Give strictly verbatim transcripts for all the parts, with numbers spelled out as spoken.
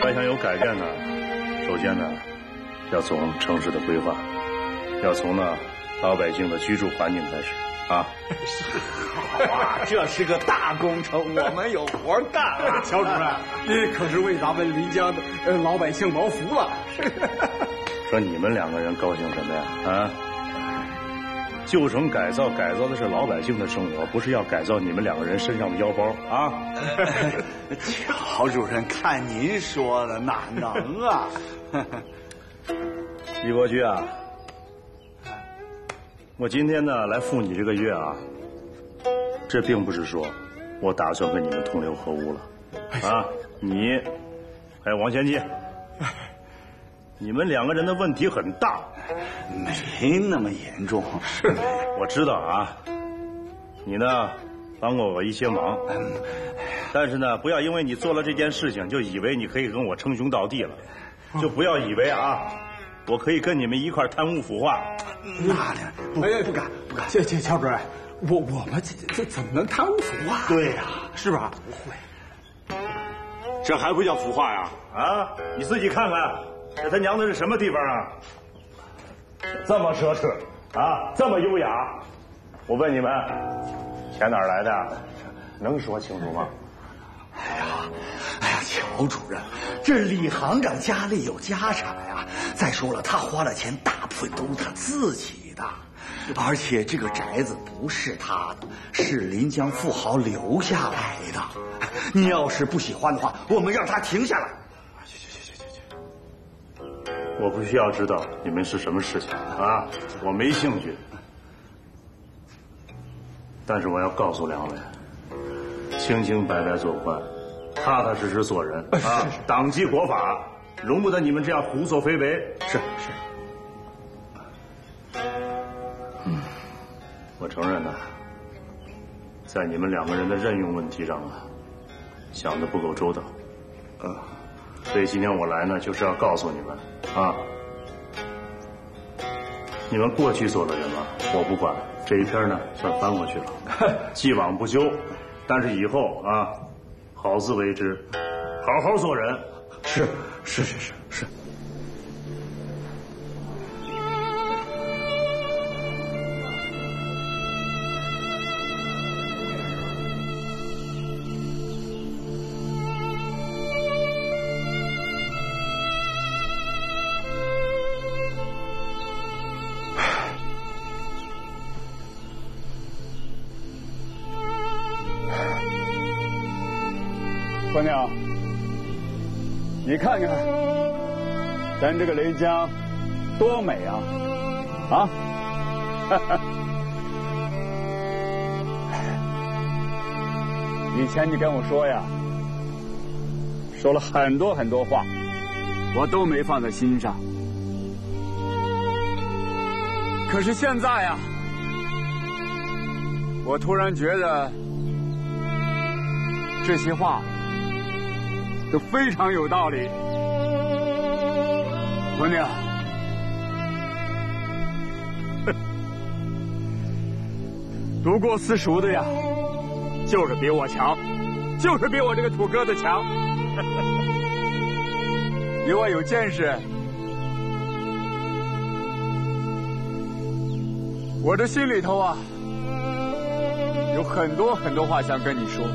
要想有改变呢，首先呢，要从城市的规划，要从呢老百姓的居住环境开始啊。 好啊，这是个大工程，我们有活干啊。 乔主任，你可是为咱们临江的呃老百姓谋福了。 说你们两个人高兴什么呀？啊？旧城改造，改造的是老百姓的生活，不是要改造你们两个人身上的腰包啊！ 乔主任，看您说的，哪能啊？ 李国驹啊，我今天呢来付你这个约啊，这并不是说我打算跟你们同流合污了啊！你还有王贤基，你们两个人的问题很大。 没那么严重， 是我知道啊。你呢，帮过我一些忙，但是呢，不要因为你做了这件事情，就以为你可以跟我称兄道弟了，就不要以为啊，我可以跟你们一块贪污腐化。 那呢？不，哎，不敢，不敢。 这这乔主任，我我们这这怎么能贪污腐化？ 对呀， 是吧？ 不会， 这还不叫腐化呀？啊，你自己看看，这他娘的是什么地方啊？这么奢侈啊，这么优雅，我问你们，钱哪儿来的？能说清楚吗？ 哎呀，哎呀，乔主任，这李行长家里有家产呀。再说了，他花的钱大部分都是他自己的，而且这个宅子不是他的，是临江富豪留下来的。你要是不喜欢的话，我们让他停下来。 我不需要知道你们是什么事情啊，我没兴趣。但是我要告诉两位，清清白白做官，踏踏实实做人啊，党纪国法，容不得你们这样胡作非为。 是是。 嗯，我承认呢，在你们两个人的任用问题上啊，想的不够周到。呃。所以今天我来呢，就是要告诉你们啊，你们过去做了什么我不管，这一篇呢算翻过去了，既往不咎。但是以后啊，好自为之，好好做人。 是是是是是。 姑娘，你看看，咱这个临江多美啊！啊！以前你跟我说呀，说了很多很多话，我都没放在心上。可是现在呀，我突然觉得这些话都非常有道理。姑娘，读过私塾的呀，就是比我强，就是比我这个土疙瘩强。比我有见识，我这心里头啊，有很多很多话想跟你说。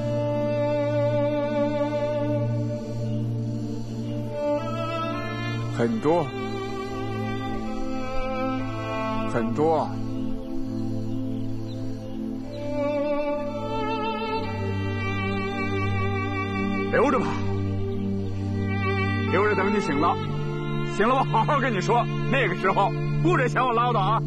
很多，很多啊！留着吧，留着等你醒了，醒了我好好跟你说。那个时候不准嫌我唠叨啊！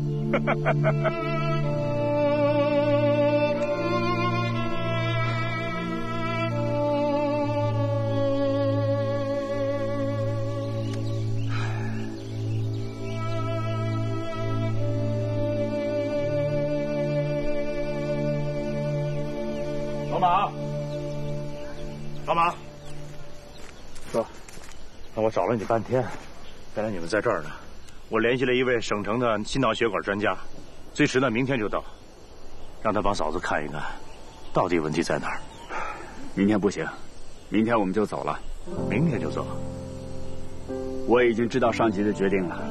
老马，老马，说，那我找了你半天，原来你们在这儿呢。我联系了一位省城的心脑血管专家，最迟呢明天就到，让他帮嫂子看一看，到底问题在哪儿。 明天不行，明天我们就走了。 明天就走。 我已经知道上级的决定了。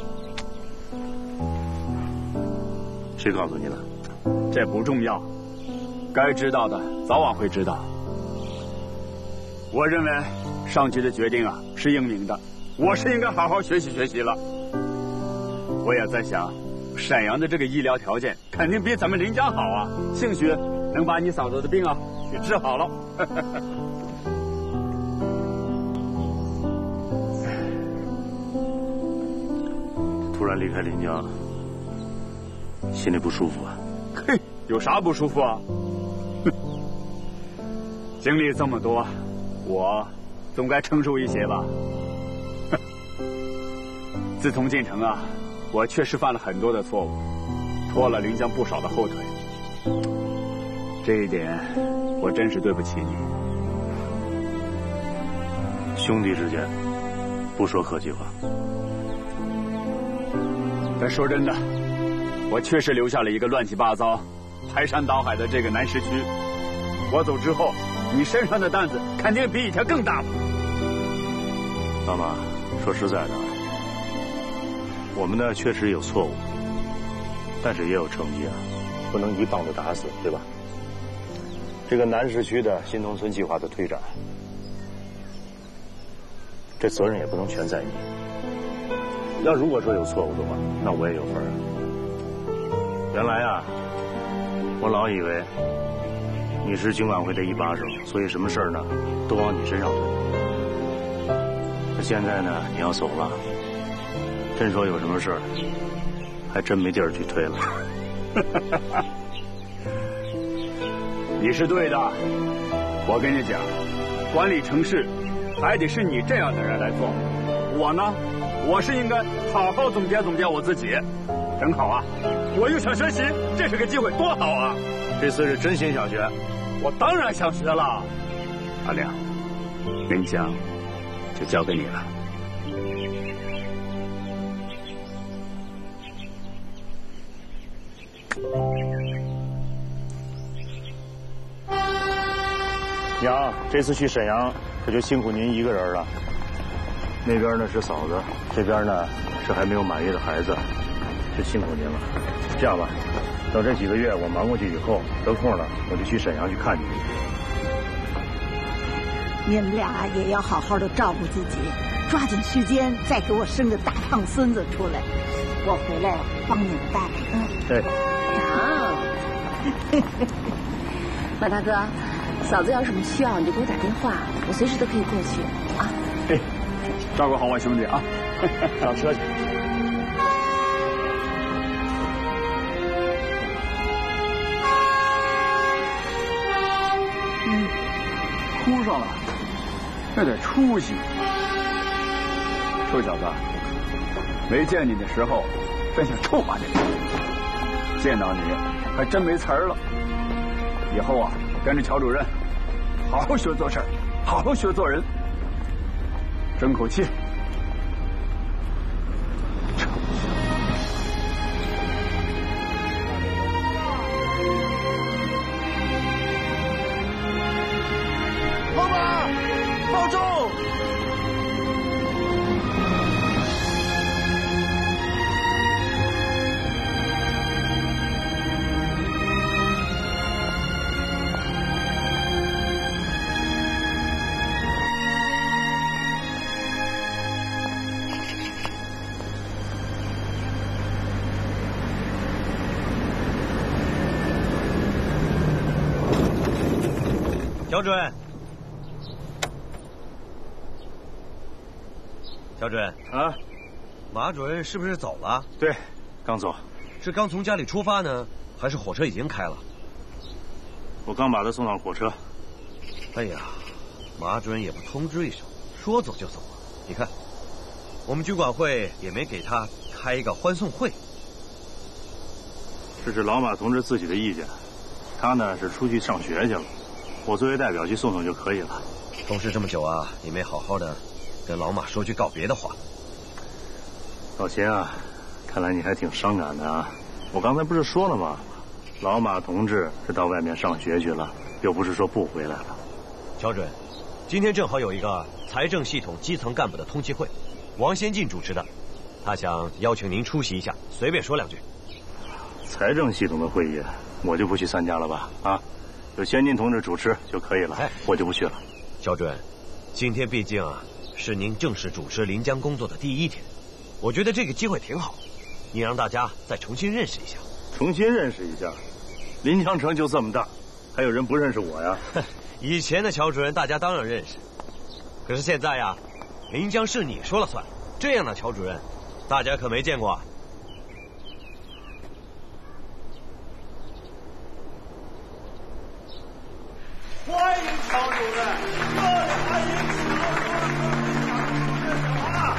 谁告诉你的？ 这不重要，该知道的早晚会知道。我认为上级的决定啊是英明的，我是应该好好学习学习了。我也在想，沈阳的这个医疗条件肯定比咱们林家好啊，兴许能把你嫂子的病啊给治好了。 突然离开林家，心里不舒服啊。 嘿，有啥不舒服啊？哼，经历这么多，我总该成熟一些吧。哼，自从进城啊，我确实犯了很多的错误，拖了林江不少的后腿。这一点，我真是对不起你。 兄弟之间，不说客气话。 但说真的，我确实留下了一个乱七八糟、排山倒海的这个南市区。我走之后，你身上的担子肯定比以前更大吧？ 老马，说实在的，我们呢确实有错误，但是也有成绩啊，不能一棒子打死，对吧？这个南市区的新农村计划的推展，这责任也不能全在你。要如果说有错误的话，那我也有份儿。原来啊，我老以为你是经管会的一把手，所以什么事儿呢都往你身上推。可现在呢，你要走了，真说有什么事儿，还真没地儿去推了。 你是对的，我跟你讲，管理城市还得是你这样的人来做。我呢，我是应该好好总结总结我自己。正好啊，我又想学习，这是个机会，多好啊！ 这次是真心想学， 我当然想学了。阿亮，林江就交给你了。 娘，这次去沈阳可就辛苦您一个人了。那边呢是嫂子，这边呢是还没有满月的孩子，就辛苦您了。这样吧，等这几个月我忙过去以后，得空了我就去沈阳去看你。 你们俩也要好好的照顾自己，抓紧时间再给我生个大胖孙子出来，我回来帮你们带。嗯， 对。 好。马大哥，嫂子要有什么需要，你就给我打电话，我随时都可以过去啊。 哎，照顾好我兄弟啊！ 上车去。 嗯，哭上了，这点出息。臭小子，没见你的时候，真想臭骂你；见到你，还真没词儿了。以后啊，跟着乔主任，好好学做事，好好学做人。争口气。 老马，保重！ 乔主任，乔主任啊， 马主任是不是走了？ 对，刚走。 是刚从家里出发呢，还是火车已经开了？ 我刚把他送上火车。 哎呀，马主任也不通知一声，说走就走了。你看，我们军管会也没给他开一个欢送会。 这是老马同志自己的意见，他呢是出去上学去了。我作为代表去送送就可以了。 同事这么久啊，你没好好的跟老马说句告别的话。 老秦啊，看来你还挺伤感的啊。我刚才不是说了吗？老马同志是到外面上学去了，又不是说不回来了。 乔准， 今天正好有一个财政系统基层干部的通气会，王先进主持的，他想邀请您出席一下，随便说两句。 财政系统的会议，我就不去参加了吧？啊，有先进同志主持就可以了，哎，我就不去了。 肖主任，今天毕竟啊是您正式主持临江工作的第一天，我觉得这个机会挺好，您让大家再重新认识一下。 重新认识一下，临江城就这么大，还有人不认识我呀？ 以前的乔主任大家当然认识，可是现在呀，临江是你说了算，这样的乔主任，大家可没见过啊。 欢迎乔主任，热烈欢迎乔主任啊！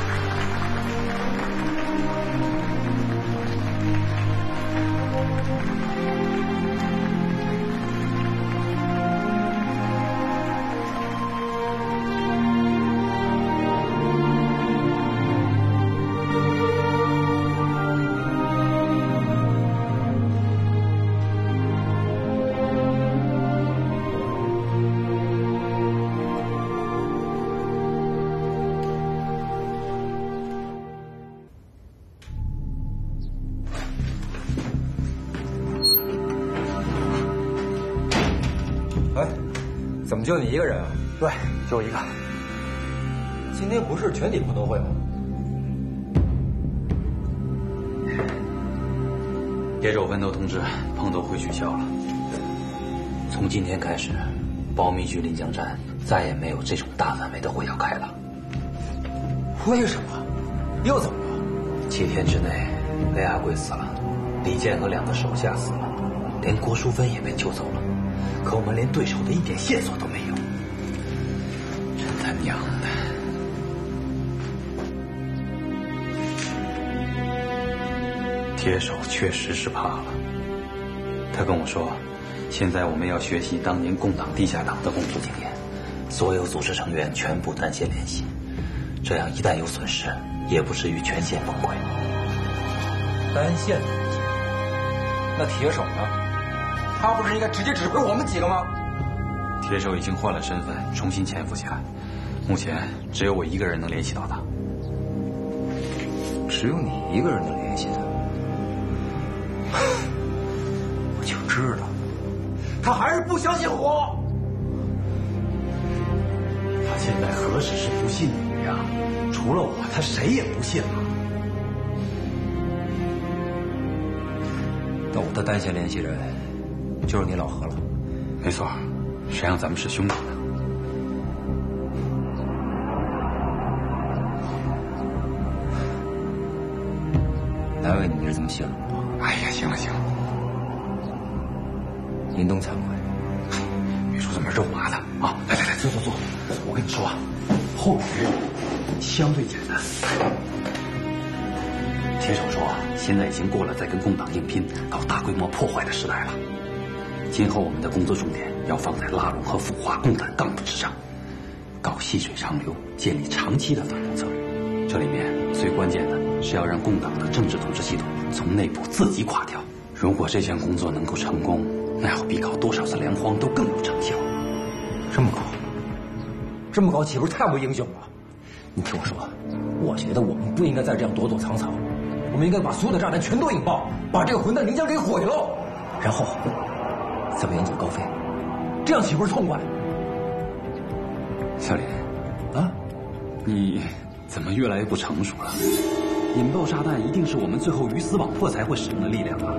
怎么就你一个人啊？ 对，就一个。 今天不是全体碰头会吗？ 叶守分头通知，碰头会取消了。从今天开始，保密局临江站再也没有这种大范围的会要开了。 为什么？又怎么了？ 七天之内，雷阿贵死了，李健和两个手下死了，连郭淑芬也被救走了。可我们连对手的一点线索都没有，真他娘的！铁手确实是怕了，他跟我说，现在我们要学习当年共党地下党的工作经验，所有组织成员全部单线联系，这样一旦有损失，也不至于全线崩溃。 单线联系？那铁手呢？他不是应该直接指挥我们几个吗？ 铁手已经换了身份，重新潜伏起来。目前只有我一个人能联系到他。 只有你一个人能联系他？我就知道，他还是不相信我。 他现在何止是不信你呀？除了我，他谁也不信了。 那我的单线联系人就是你老何了。 没错，谁让咱们是兄弟呢？ 难为你是这么信了我。 哎呀，行了行了， 林东常委， 别说这么肉麻的啊！来来来，坐坐坐。我跟你说啊，后面的任务相对简单。 铁手说，现在已经过了在跟共党硬拼、搞大规模破坏的时代了。今后我们的工作重点要放在拉拢和腐化共产干部之上，搞细水长流，建立长期的反共策略。这里面最关键的是要让共党的政治统治系统从内部自己垮掉。如果这项工作能够成功，那要比搞多少次粮荒都更有成效。 这么高，这么高，岂不是太不英雄了？你听我说，我觉得我们不应该再这样躲躲藏藏，我们应该把所有的炸弹全都引爆，把这个混蛋临江给毁了，然后再远走高飞，这样岂不是痛快？ 小林，啊，你怎么越来越不成熟了？引爆炸弹一定是我们最后鱼死网破才会使用的力量啊！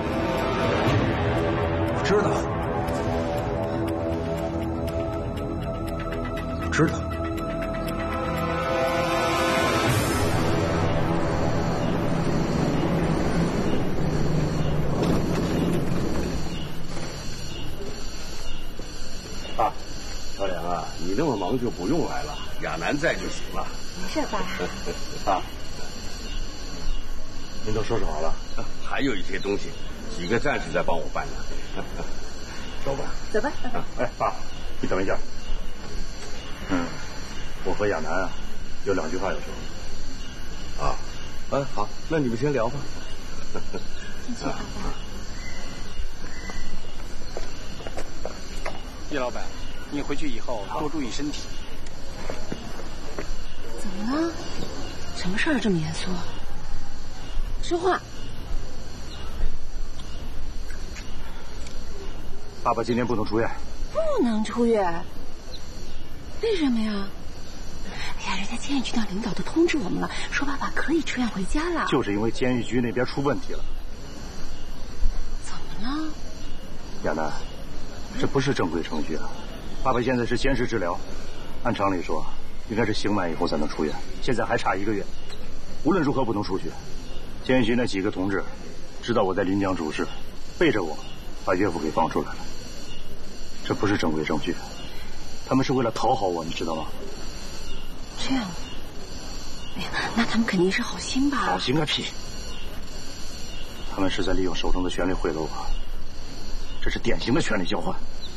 我知道，我知道。 啊，小梁啊，你那么忙就不用来了，亚楠在就行了。 没事，爸。 啊，您都收拾好了？还有一些东西，几个战士在帮我办呢。走吧。 走吧。 啊、哎，爸，你等一下。嗯，我和亚楠啊，有两句话要说。 啊，嗯、啊，好，那你们先聊吧。 谢谢爸爸。 叶老板， 你回去以后多注意身体。 怎么了？什么事儿这么严肃？说话。 爸爸今天不能出院。 不能出院？为什么呀？哎呀，人家监狱局的领导都通知我们了，说爸爸可以出院回家了。 就是因为监狱局那边出问题了。 怎么了？ 亚楠，这不是正规程序啊！爸爸现在是监视治疗，按常理说，应该是刑满以后才能出院，现在还差一个月，无论如何不能出去。监狱局那几个同志知道我在临江主事，背着我把岳父给放出来了。这不是正规程序，他们是为了讨好我，你知道吗？ 这样，哎呀，那他们肯定是好心吧？ 好心个屁！他们是在利用手中的权力贿赂我，这是典型的权力交换。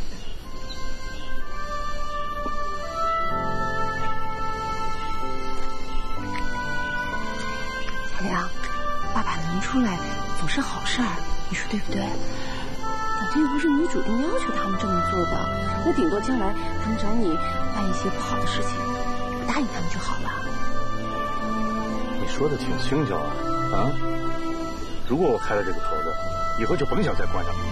海良，爸爸能出来总是好事儿，你说对不对？反正又不是你主动要求他们这么做的，那顶多将来他们找你办一些不好的事情，不答应他们就好了。 你说的挺轻巧啊，啊！如果我开了这个头子，以后就甭想再关上了。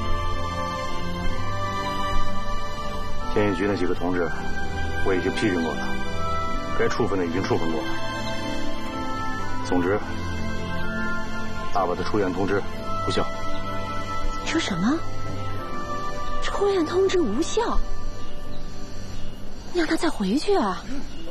监狱局那几个同志，我已经批评过了，该处分的已经处分过了。总之，爸爸的出院通知无效。 你说什么？出院通知无效？你让他再回去啊？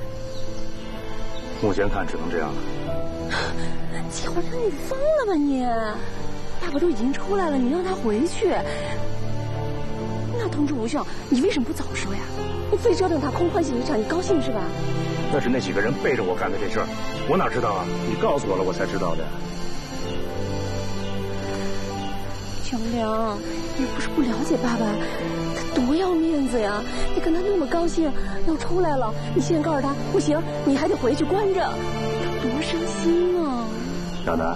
目前看只能这样了。 季华良，你疯了吧你？爸爸都已经出来了，你让他回去，那通知无效，你为什么不早说呀？你非折腾他空欢喜一场，你高兴是吧？ 那是那几个人背着我干的这事儿，我哪知道啊？你告诉我了，我才知道的。 小良，你不是不了解爸爸，他多要面子呀！你跟他那么高兴要出来了，你现在告诉他不行，你还得回去关着，他多伤心啊！ 亚楠，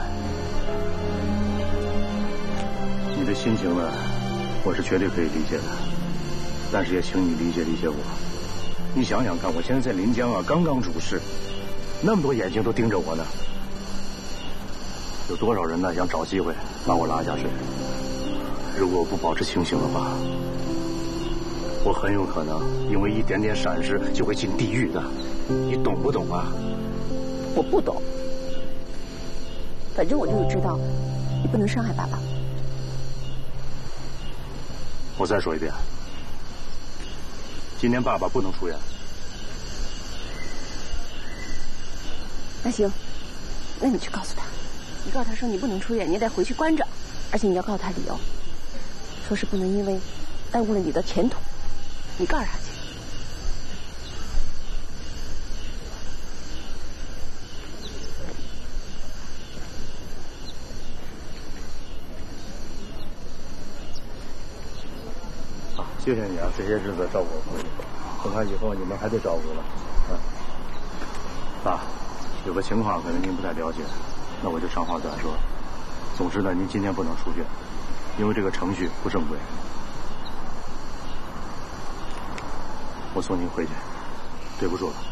你的心情呢，我是绝对可以理解的，但是也请你理解理解我。你想想看，我现在在临江啊，刚刚主事，那么多眼睛都盯着我呢，有多少人呢想找机会把我拉下水？如果我不保持清醒的话，我很有可能因为一点点闪失就会进地狱的，你懂不懂啊？ 我不懂，反正我就是知道，你不能伤害爸爸。 我再说一遍，今天爸爸不能出院。 那行，那你去告诉他，你告诉他说你不能出院，你得回去关着，而且你要告诉他理由，说是不能因为耽误了你的前途，你告诉他去。 好，谢谢你啊，这些日子照顾我，恐怕以后你们还得照顾了。嗯，爸，有个情况可能您不太了解，那我就长话短说。总之呢，您今天不能出院，因为这个程序不正规。我送您回去，对不住了。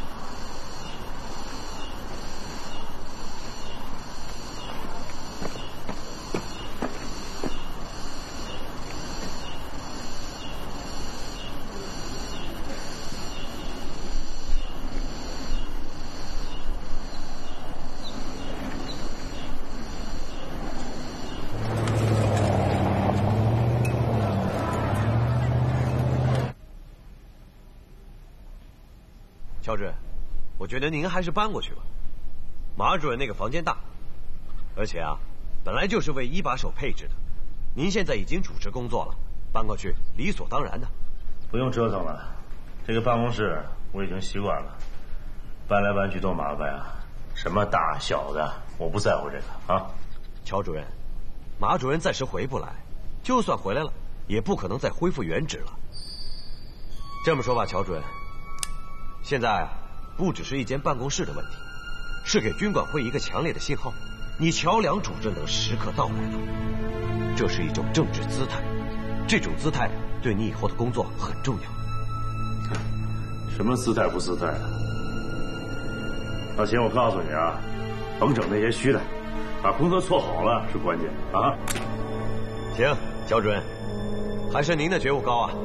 乔主任，我觉得您还是搬过去吧。马主任那个房间大，而且啊，本来就是为一把手配置的。您现在已经主持工作了，搬过去理所当然的。 不用折腾了，这个办公室我已经习惯了，搬来搬去多麻烦啊！什么大小的，我不在乎这个啊。 乔主任，马主任暂时回不来，就算回来了，也不可能再恢复原职了。这么说吧，乔主任。现在啊，不只是一间办公室的问题，是给军管会一个强烈的信号：你乔梁主政的时刻到来了。这是一种政治姿态，这种姿态对你以后的工作很重要。 什么姿态不姿态的？老秦，我告诉你啊，甭整那些虚的，把工作做好了是关键啊。 行，肖主任，还是您的觉悟高啊。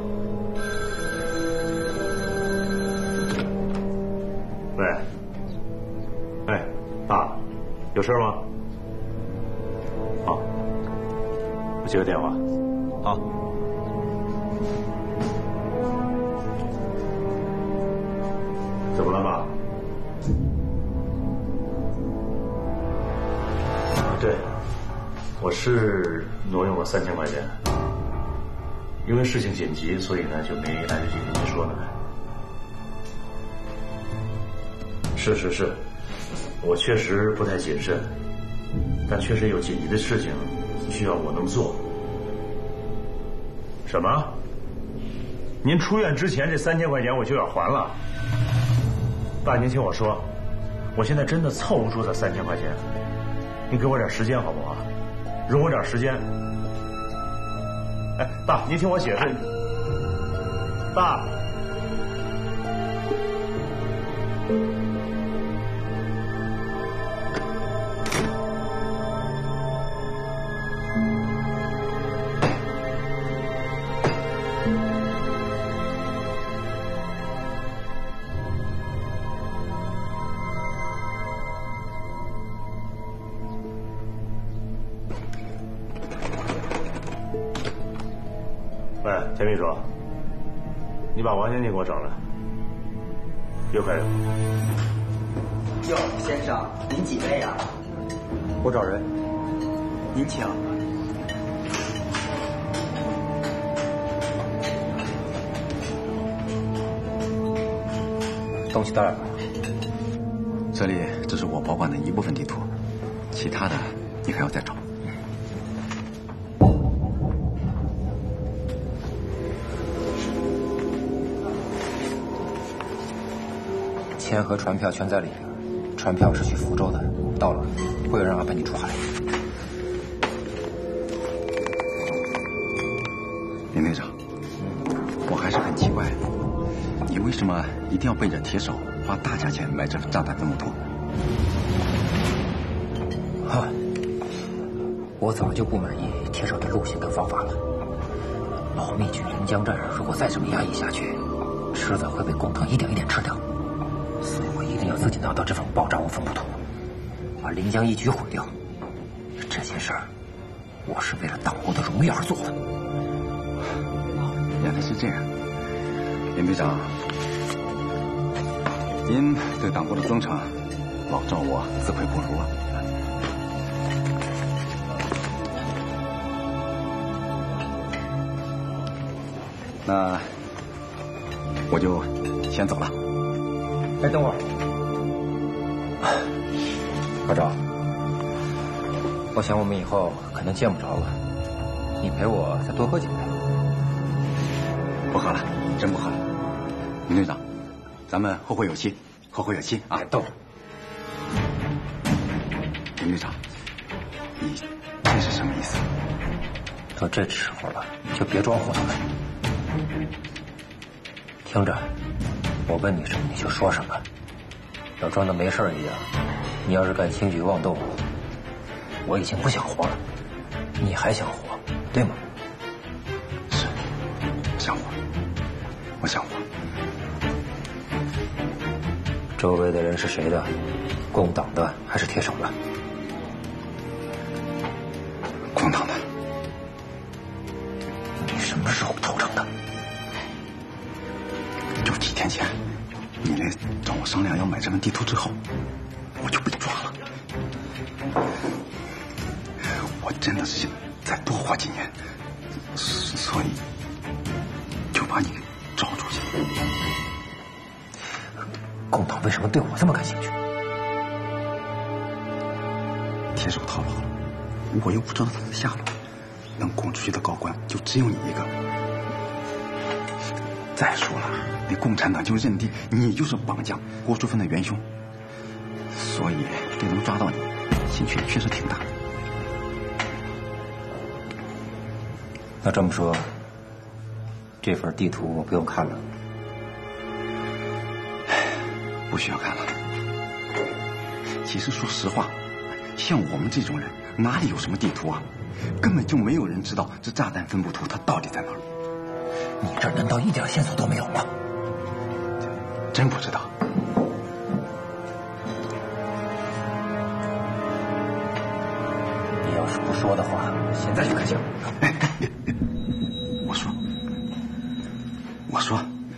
喂，哎，大，有事吗？好，我接个电话。 好。 怎么了妈？对，我是挪用了三千块钱，因为事情紧急，所以呢就没来得及跟您说呢。是是是，我确实不太谨慎，但确实有紧急的事情需要我能做。什么？您出院之前这三千块钱我就要还了？爸，您听我说，我现在真的凑不出这三千块钱，您给我点时间好不好？容我点时间。哎，爸，您听我解释。爸。喂，田秘书，你把王经理给我找来，别快点。 哟，先生，您几位啊？ 我找人。 您请。 东西带来了。 这里只是我保管的一部分地图，其他的你还要再找。 钱和船票全在里边，船票是去福州的，到了会有人安排你出海。 林队长，我还是很奇怪，你为什么一定要背着铁手花大价钱买这炸弹这么多？ 哈，我早就不满意铁手的路线跟方法了。保密去临江站，如果再这么压抑下去，迟早会被工藤一点一点吃掉。所以我一定要自己拿到这份爆炸无风不土，把临江一举毁掉。这件事儿，我是为了党国的荣誉而做的。 原来是这样，林队长，您对党国的忠诚，老赵我自愧不如啊。那我就先走了。 哎，等会儿，老赵，我想我们以后可能见不着了，你陪我再多喝几杯。 不喝了，真不喝了。林队长，咱们后会有期，后会有期啊！ 逗着。 林队长，你这是什么意思？ 都这时候了，就别装糊涂了。听着，我问你什么你就说什么，要装的没事一样。你要是敢轻举妄动，我已经不想活了，你还想活，对吗？ 是，想活，我想活。 周围的人是谁的？共党的还是铁手的？ 共党的。 你什么时候投诚的？ 就几天前，你来找我商量要买这份地图之后，我就被抓了。我真的是想再多花几年，所以就把你给找出去。 共党为什么对我这么感兴趣？ 铁手逃跑了，我又不知道他的下落，能供出去的高官就只有你一个。再说了，那共产党就认定你就是绑架郭淑芬的元凶，所以这能抓到你，兴趣确实挺大。 那这么说，这份地图我不用看了？ 不需要看了。其实说实话，像我们这种人，哪里有什么地图啊？根本就没有人知道这炸弹分布图它到底在哪儿。 你这儿难道一点线索都没有吗？ 真不知道。 你要是不说的话，现在就开枪。 哎哎，我说，我说，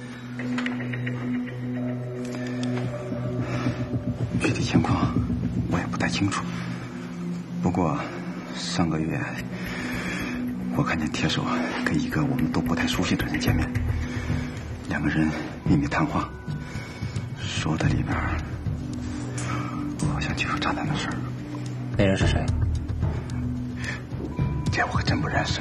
具体情况我也不太清楚。不过上个月我看见铁手跟一个我们都不太熟悉的人见面，两个人秘密谈话，说的里边好像就有炸弹的事儿。 那人是谁？ 这我可真不认识。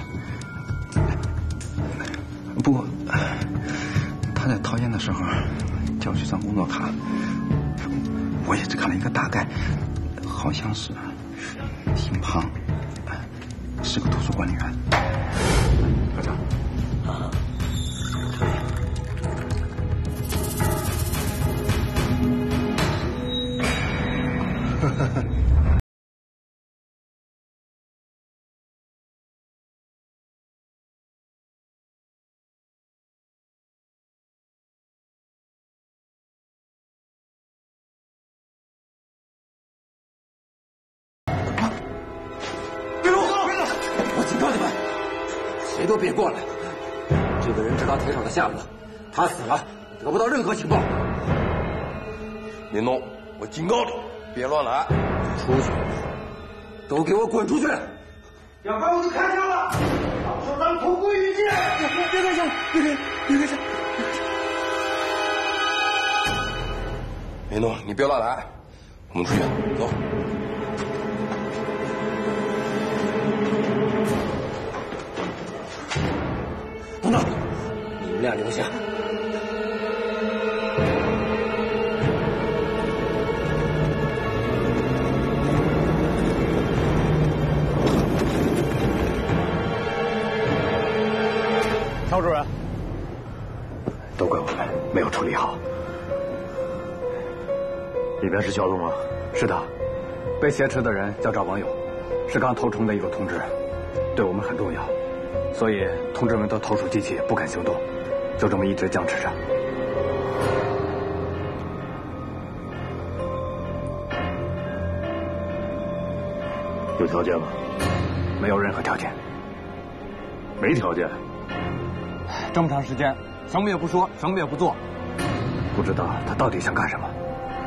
不过他在掏烟的时候交去张工作卡，我也只看了一个大概，好像是姓庞，是个图书管理员。科长啊，哈哈哈。 谁都别过来！这个人知道铁手的下落，他死了，得不到任何情报。 林东，我警告你，别乱来！ 出去！都给我滚出去！ 要把我都开枪了，到时候咱们同归于尽！别开枪！别开！别开枪！ 林东，你别乱来，我们出去，走。 等等，你们俩留下。 曹主任， 都怪我们没有处理好。 里边是小东吗？是的，被挟持的人叫赵王勇，是刚投诚的一个同志，对我们很重要。所以同志们都投鼠忌器，不敢行动，就这么一直僵持着。 有条件吗？ 没有任何条件。 没条件？ 这么长时间，什么也不说，什么也不做，不知道他到底想干什么。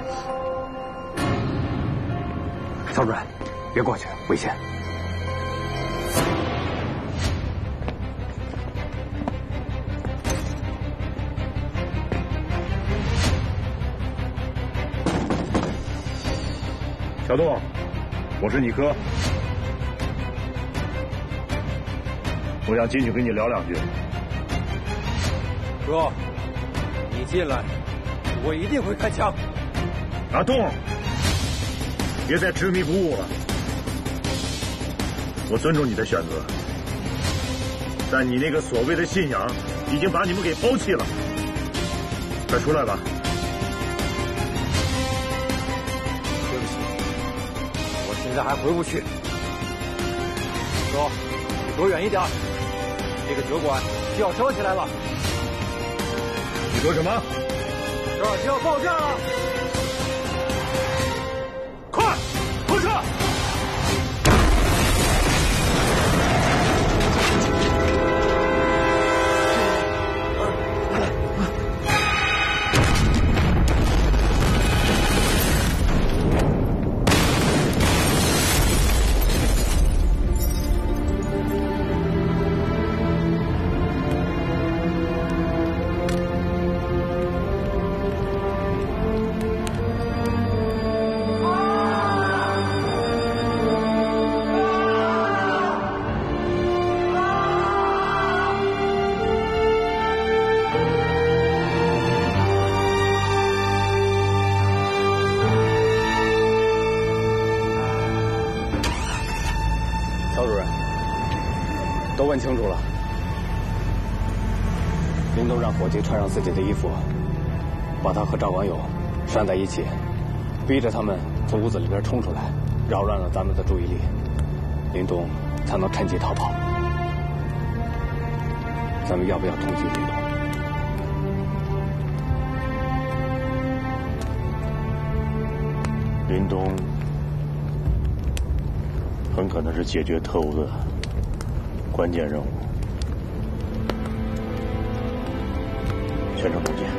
曹主任，别过去，危险。 小东，我是你哥，我想进去跟你聊两句。 哥，你进来，我一定会开枪。 阿东，别再执迷不悟了。我尊重你的选择，但你那个所谓的信仰已经把你们给抛弃了。快出来吧。 现在还回不去，哥，你躲远一点，这个酒馆就要烧起来了。 你说什么？ 这儿就要爆炸了！快，拖车！ 都问清楚了。林东让伙计穿上自己的衣服，把他和赵王勇拴在一起，逼着他们从屋子里边冲出来，扰乱了咱们的注意力，林东才能趁机逃跑。咱们要不要通缉林东？ 林东很可能是解决特务的关键任务，全程跟进。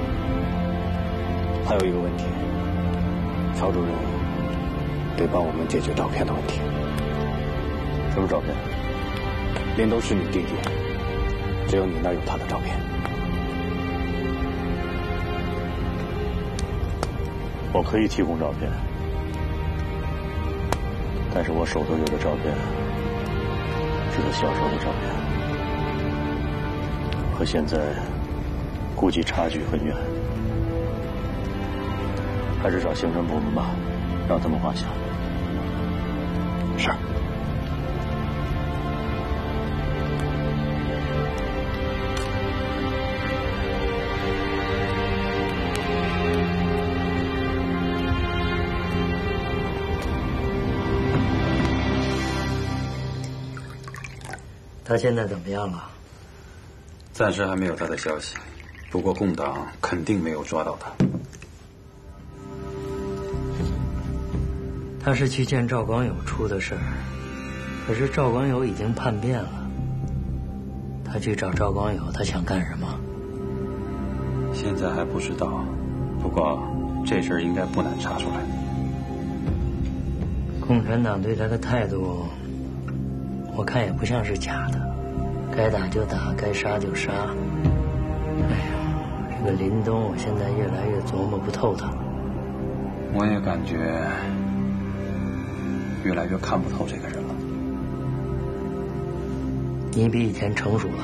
还有一个问题，曹主任得帮我们解决照片的问题。 什么照片？ 林东是你弟弟，只有你那儿有他的照片。 我可以提供照片，但是我手头有的照片是他小时候的照片，和现在估计差距很远。还是找刑侦部门吧，让他们画像。 是。 他现在怎么样了？ 暂时还没有他的消息，不过共党肯定没有抓到他。 他是去见赵光友出的事儿，可是赵光友已经叛变了。他去找赵光友，他想干什么？ 现在还不知道，不过这事儿应该不难查出来。 共产党对他的态度，我看也不像是假的，该打就打，该杀就杀。哎呀，这个林东，我现在越来越琢磨不透他了。 我也感觉越来越看不透这个人了。 你比以前成熟了。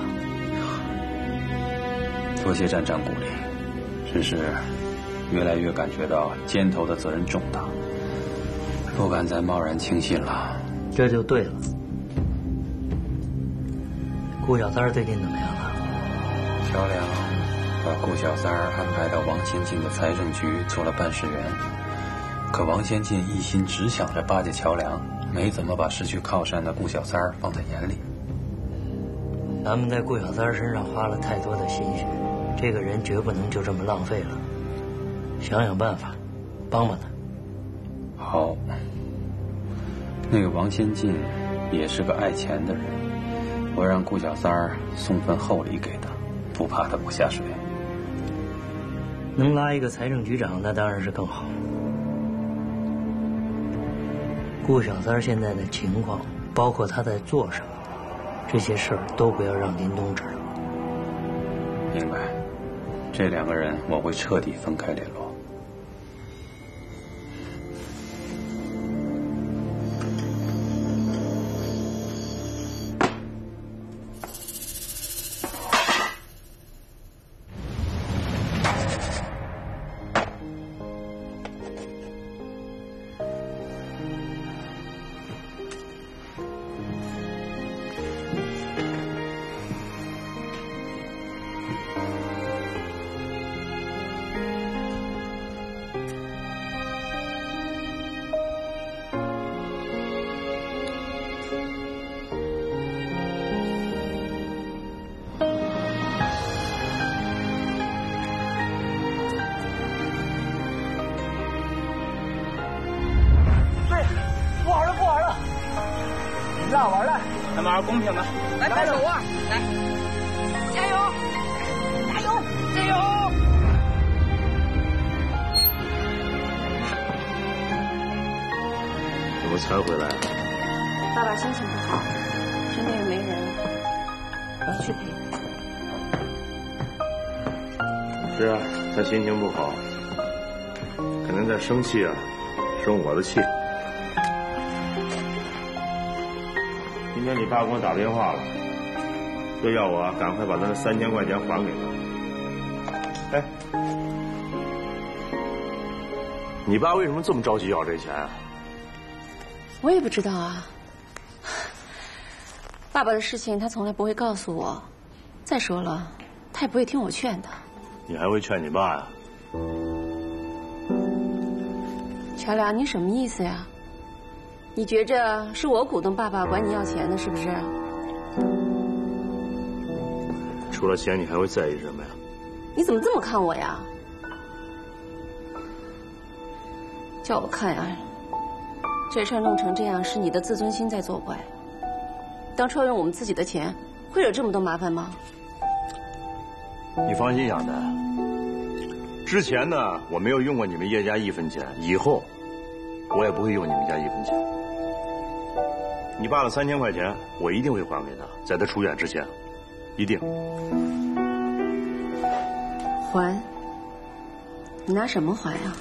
多谢站长鼓励，只是越来越感觉到肩头的责任重大，不敢再贸然轻信了。 这就对了。顾小三最近怎么样了？ 乔梁把顾小三安排到王先进的财政局做了办事员，可王先进一心只想着巴结乔梁，没怎么把失去靠山的顾小三放在眼里。 咱们在顾小三身上花了太多的心血，这个人绝不能就这么浪费了。想想办法，帮帮他。 好。那个王先进也是个爱钱的人，我让顾小三送份厚礼给他，不怕他不下水。 能拉一个财政局长，那当然是更好。顾小三现在的情况，包括他在做什么，这些事儿都不要让林东知道。 明白，这两个人我会彻底分开联络。 让玩了，咱们玩公平的， 来拍手啊！来，加油，加油，加油！ 怎么才回来？ 爸爸心情不好，身边也没人，我去陪他。是啊，他心情不好，可能在生气啊，生我的气。今天你爸给我打电话了，就要我赶快把他那三千块钱还给他。哎，你爸为什么这么着急要这钱啊？ 我也不知道啊。爸爸的事情他从来不会告诉我，再说了，他也不会听我劝的。 你还会劝你爸呀？ 乔梁，你什么意思呀？你觉着是我鼓动爸爸管你要钱的，是不是？ 除了钱，你还会在意什么呀？ 你怎么这么看我呀？叫我看呀，这事儿弄成这样，是你的自尊心在作怪。当初要用我们自己的钱，会惹这么多麻烦吗？ 你放心，养的。之前呢，我没有用过你们叶家一分钱，以后我也不会用你们家一分钱。你爸的三千块钱，我一定会还给他，在他出院之前，一定。 还？你拿什么还啊？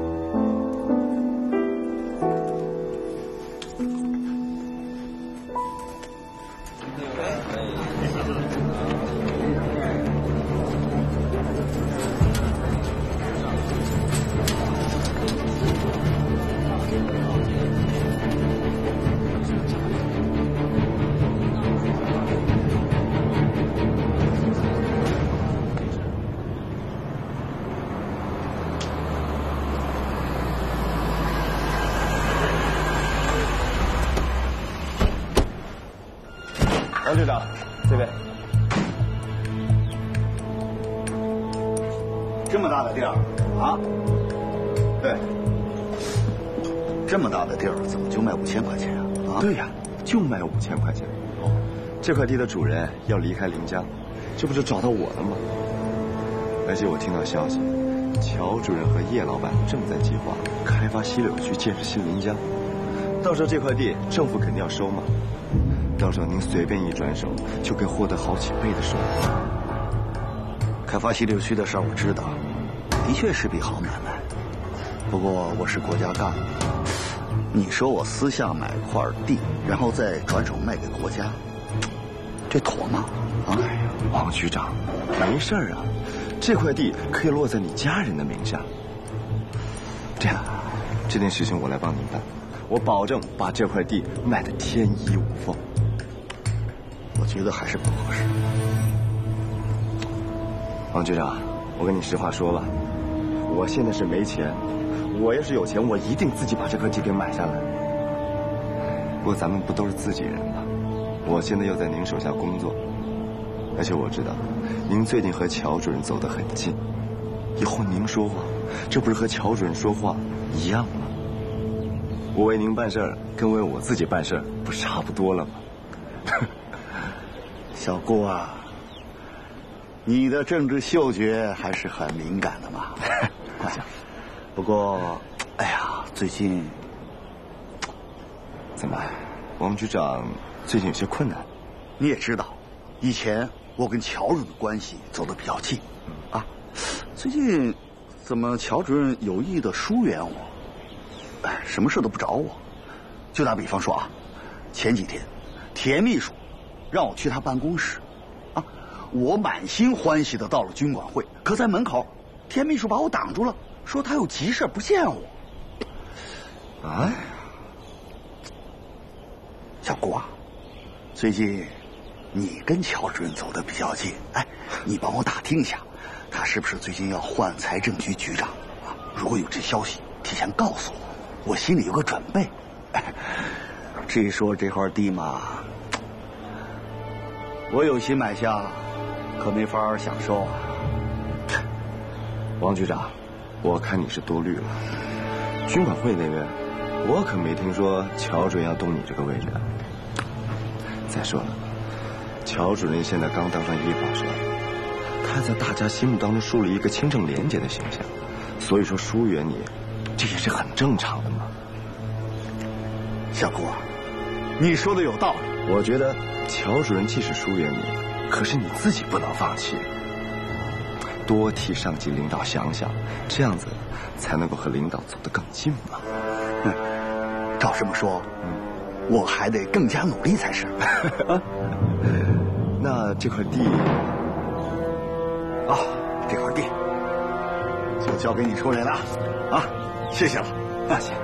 王局长，这边。 这么大的地儿啊？对，这么大的地儿怎么就卖五千块钱啊？啊？ 对呀，就卖五千块钱。哦，这块地的主人要离开临江，这不就找到我了吗？而且我听到消息，乔主任和叶老板正在计划开发西柳区，建设新临江。到时候这块地政府肯定要收嘛。到时候您随便一转手，就可以获得好几倍的收入。 开发西柳区的事儿我知道，的确是笔好买卖。不过我是国家干部，你说我私下买块地，然后再转手卖给国家，这妥吗？啊！ 哎呀，王局长，没事儿啊，这块地可以落在你家人的名下。这样，这件事情我来帮您办，我保证把这块地卖得天衣无缝。 我觉得还是不合适。 王局长，我跟你实话说吧，我现在是没钱，我要是有钱，我一定自己把这块地给买下来。不过咱们不都是自己人吗？我现在又在您手下工作，而且我知道您最近和乔主任走得很近，以后您说话，这不是和乔主任说话一样吗？我为您办事儿，跟为我自己办事儿，不是差不多了吗？ 小顾啊，你的政治嗅觉还是很敏感的嘛。不过，哎呀，最近怎么，王局长最近有些困难？ 你也知道，以前我跟乔主任的关系走得比较近，啊，最近怎么乔主任有意的疏远我？哎，什么事都不找我。就打比方说啊，前几天田秘书让我去他办公室，啊，我满心欢喜的到了军管会，可在门口，田秘书把我挡住了，说他有急事不见我。哎，小顾啊，最近你跟乔主任走得比较近，哎，你帮我打听一下，他是不是最近要换财政局局长啊？如果有这消息，提前告诉我，我心里有个准备。哎，至于说这块地嘛，我有心买下，可没法享受啊。 王局长，我看你是多虑了。军管会那边，我可没听说乔主任要动你这个位置啊。再说了，乔主任现在刚当上一把手，他在大家心目当中树立一个清正廉洁的形象，所以说疏远你，这也是很正常的嘛。 小顾啊，你说的有道理。 我觉得乔主任即使疏远你，可是你自己不能放弃，多替上级领导想想，这样子才能够和领导走得更近嘛。 嗯，照这么说，嗯，我还得更加努力才是。 那这块地啊，这块地就交给你处理了啊，谢谢了， 放心。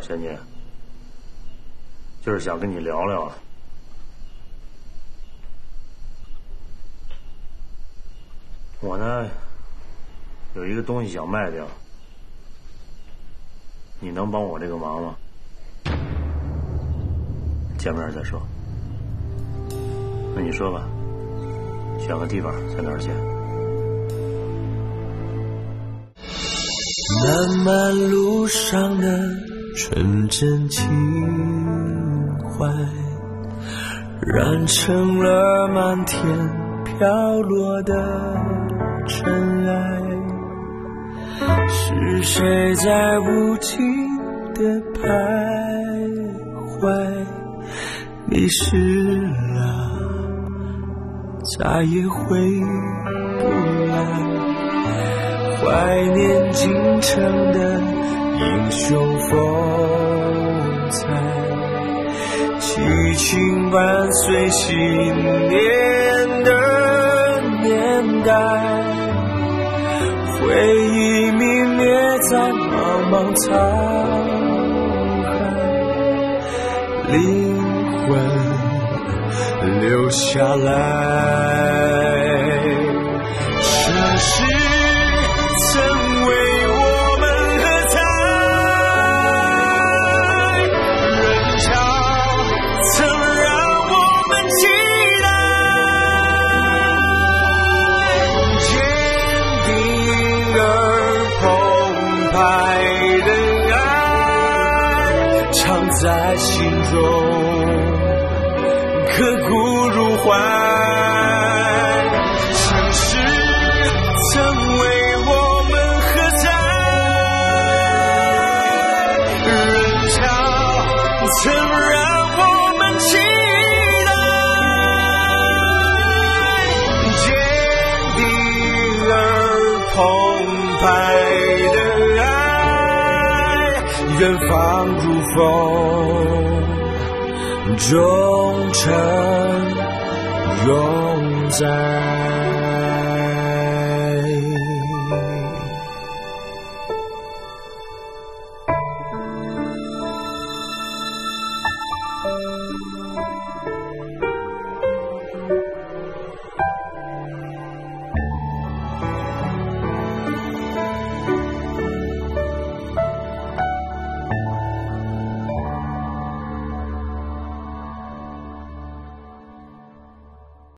贤金，就是想跟你聊聊啊。我呢，有一个东西想卖掉，你能帮我这个忙吗？见面再说。那你说吧，选个地方，在哪儿见？ 漫漫路上的纯真情怀，染成了满天飘落的尘埃。是谁在无尽的徘徊？迷失了，再也回不来。怀念京城的英雄风采，激情伴随信念的年代，回忆泯灭在茫茫沧海，灵魂留下来。城市曾为我们喝彩，人潮曾让我们期待，坚定而澎湃的爱，常在心中刻骨入怀。城市曾为曾让我们期待，坚定而澎湃的爱，远方如风，忠诚永在。